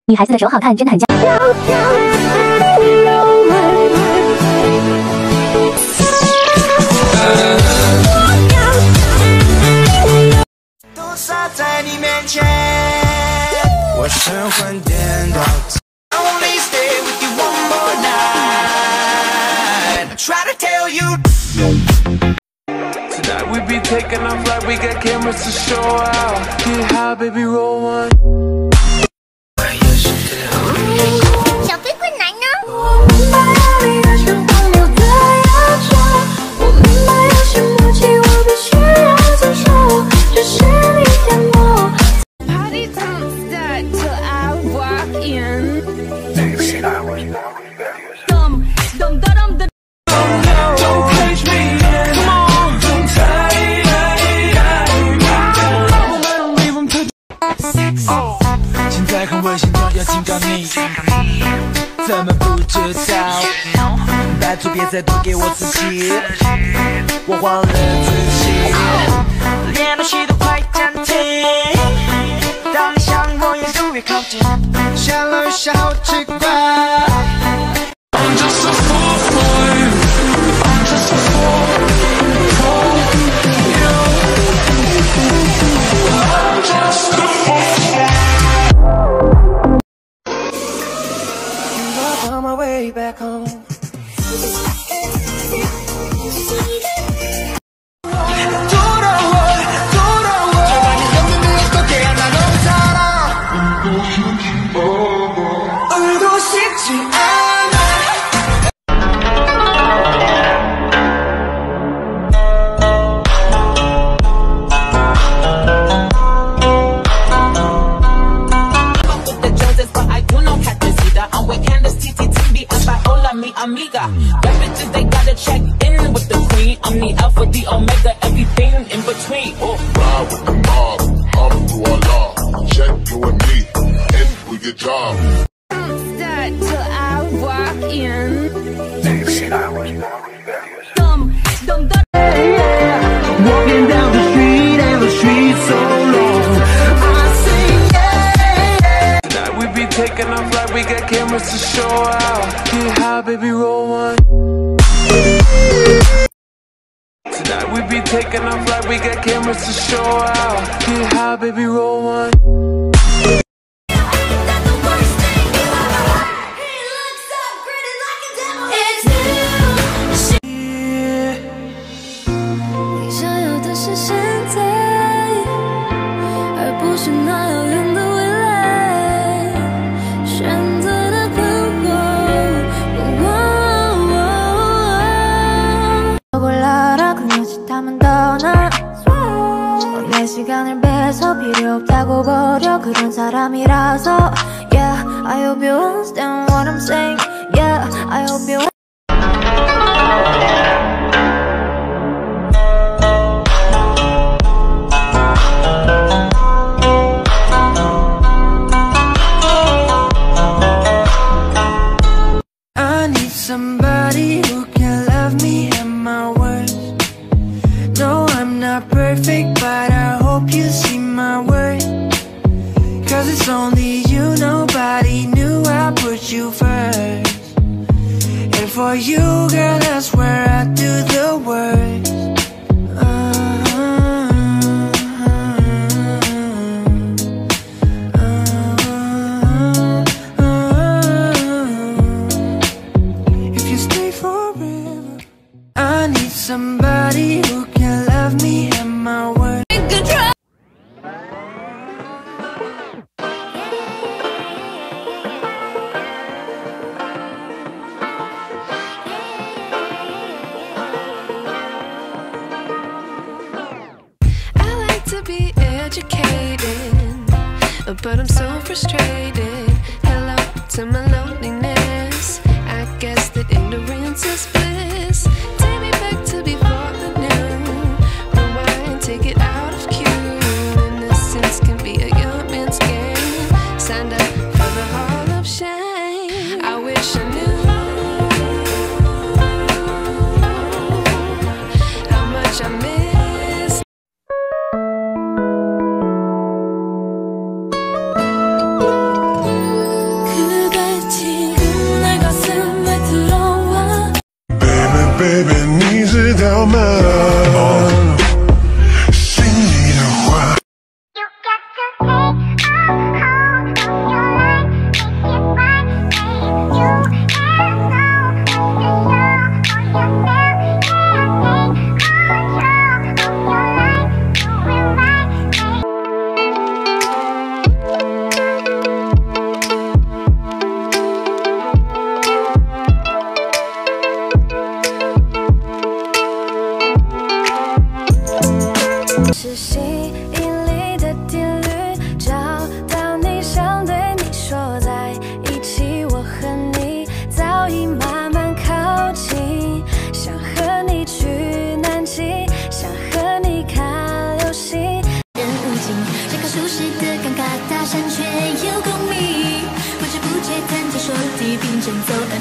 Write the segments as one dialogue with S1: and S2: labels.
S1: 女孩子的手好看，真的很佳。
S2: 都洒在你面前，我神魂颠倒。Only stay with you one more night. I try to tell you. Tonight we be taking off like we got cameras to show out. Get high, baby, roll one.
S3: 小飞棍来呢？
S2: 现在看微信中要警告你，怎么不知道？拜托别再多给我刺激，我忘了自己，连呼吸都快暂停。当你向我越走越靠近，想了一下好奇怪。I'm just a fool for you. I'm just a fool for you. I'm just a fool for you. On my way back home.
S4: Amiga, bad bitches they gotta check in with the queen. I'm the alpha, the omega, everything in between.
S5: Oh, ride with the mob, through Allah. Check you and me, and we get job.
S3: Start till I walk in.
S2: Walking down the street and the street's so long. I say yeah. Tonight we be taking off like we got cameras to show out. Get high, baby, roll one. Tonight we be taking off like we got cameras to show out. Get high, baby, roll one.
S6: 시간을 뺏어 필요 없다고 버려 그런 사람이라서 Yeah, I hope you understand what I'm saying Yeah, I hope you
S2: I need somebody who can love me at my worst. No, I'm not perfect, but I hope you see my worth. Cause it's only you, nobody knew I put you first. And for you, girl, that's where I do the work. If you stay forever, I need somebody who can love me at my word.
S7: But I'm so frustrated. Hello to my loneliness. I guess that ignorance is bliss. Take me back to before the new. Rewind, take it out of cue. Innocence can be a young man's game. Signed up for the hall of shame. I wish I knew how much I miss.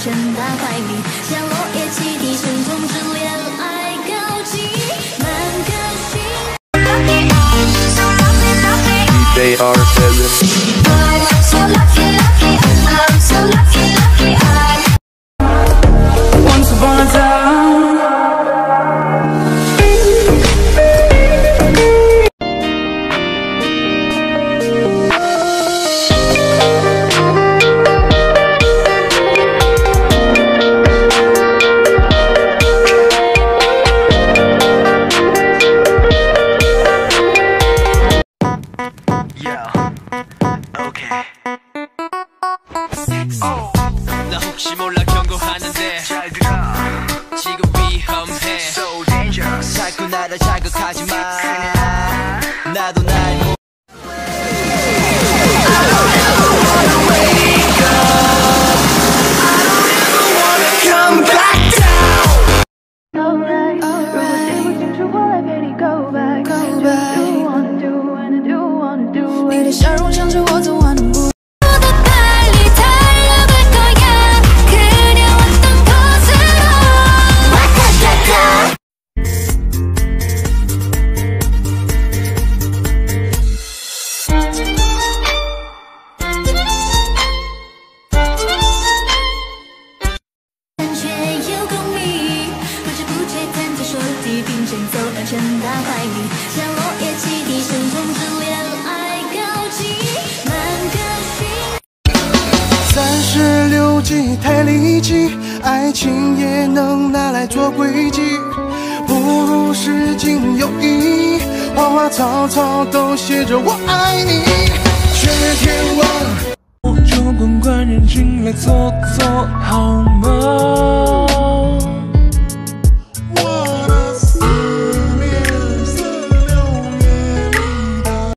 S6: 沉大海里，像落叶起地，声中之恋爱告急，满颗心。
S1: They are seven.
S6: I'm so lucky, lucky, I'm so lucky, lucky,
S2: Once upon a time.
S8: 나 혹시 몰라 경고하는데 잘 들어 지금 위험해 So dangerous 자꾸 나를 자극하지 마 나도 날 못 I don't ever wanna wake up I don't ever wanna come back down
S6: Alright, alright. Go back, go back. Do wanna do and I do wanna do. 你的笑容像是我昨晚的不。
S9: 36计太利己，爱情也能拿来做诡计，不如诗经有意，花花草草都写着我爱你，却天王。
S2: 主管官人进来坐坐好吗？